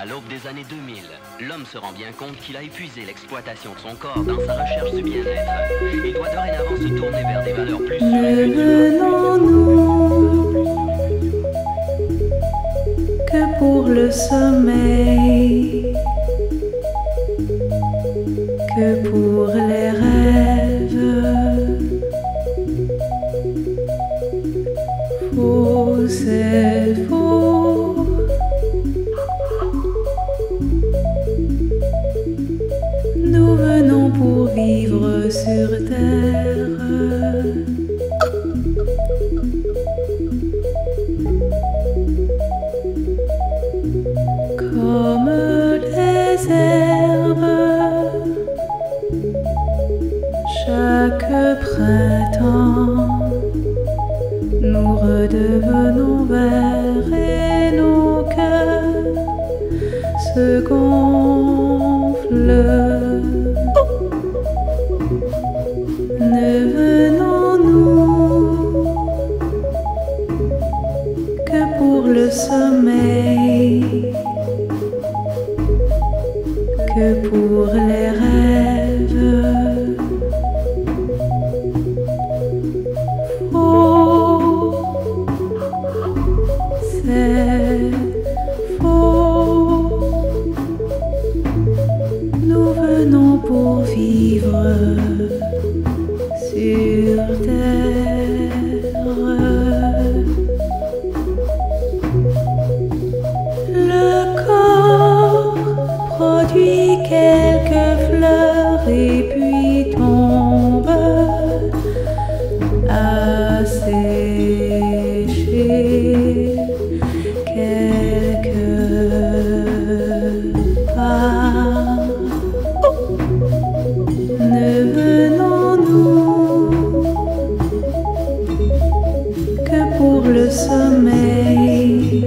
l'aube des années 2000, l'homme se rend bien compte qu'il a épuisé l'exploitation de son corps dans sa recherche du bien-être. Il doit dorénavant se tourner vers des valeurs plus sûres. Venons-nous que pour le sommeil, que pour les rêves. Faux, c'est faux. Nous venons pour vivre sur terre. Comme les herbes, chaque printemps, nous redevenons verts et nos cœurs se gonflent. Ne venons-nous que pour le sommeil, que pour les rêves. Faux, c'est faux. Nous venons pour vivre sur terre. Le corps produit quelques fleurs et puis tombe à sécher quelque part. Ne venons-nous que pour le sommeil,